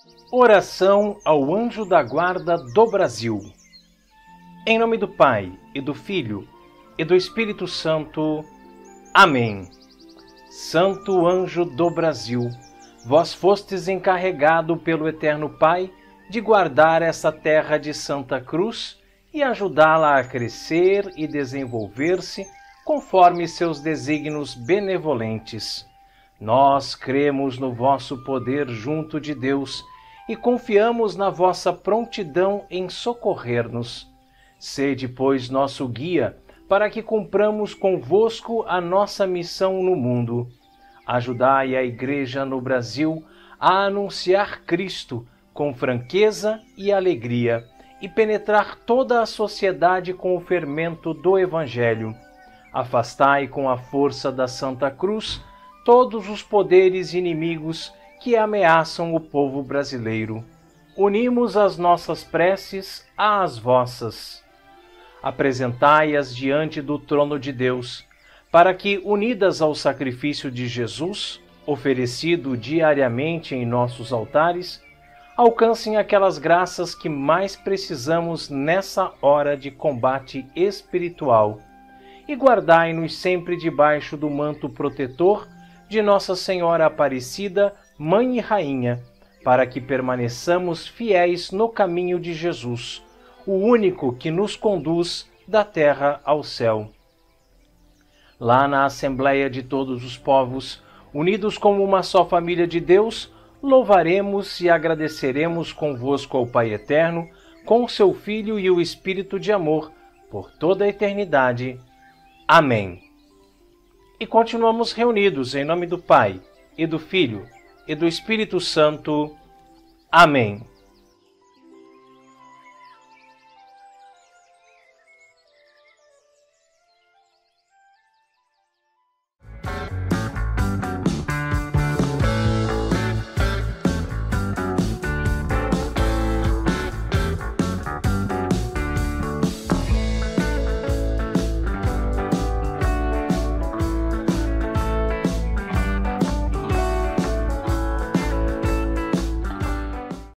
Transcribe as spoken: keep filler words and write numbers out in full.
Oração ao Anjo da Guarda do Brasil. Em nome do Pai, e do Filho, e do Espírito Santo. Amém. Santo Anjo do Brasil, vós fostes encarregado pelo Eterno Pai de guardar essa terra de Santa Cruz e ajudá-la a crescer e desenvolver-se conforme seus desígnios benevolentes. Nós cremos no vosso poder junto de Deus e confiamos na vossa prontidão em socorrer-nos. Sede, pois, nosso guia, para que cumpramos convosco a nossa missão no mundo. Ajudai a Igreja no Brasil a anunciar Cristo com franqueza e alegria e penetrar toda a sociedade com o fermento do Evangelho. Afastai com a força da Santa Cruz todos os poderes inimigos que ameaçam o povo brasileiro. Unimos as nossas preces às vossas. Apresentai-as diante do trono de Deus, para que, unidas ao sacrifício de Jesus, oferecido diariamente em nossos altares, alcancem aquelas graças que mais precisamos nessa hora de combate espiritual. E guardai-nos sempre debaixo do manto protetor de Nossa Senhora Aparecida, Mãe e Rainha, para que permaneçamos fiéis no caminho de Jesus, o único que nos conduz da terra ao céu. Lá na Assembleia de todos os povos, unidos como uma só família de Deus, louvaremos e agradeceremos convosco ao Pai Eterno, com seu Filho e o Espírito de amor, por toda a eternidade. Amém. E continuamos reunidos em nome do Pai, e do Filho, e do Espírito Santo. Amém.